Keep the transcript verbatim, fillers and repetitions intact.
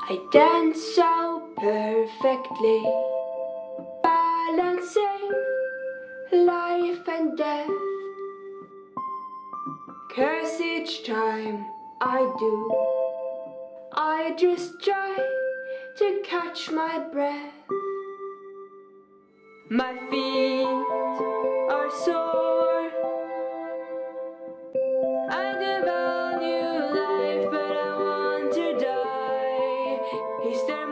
I dance so perfectly, balancing life and death. Curse each time I do, I just try to catch my breath. My feet are sore, I devalue life, but I want to die. He stares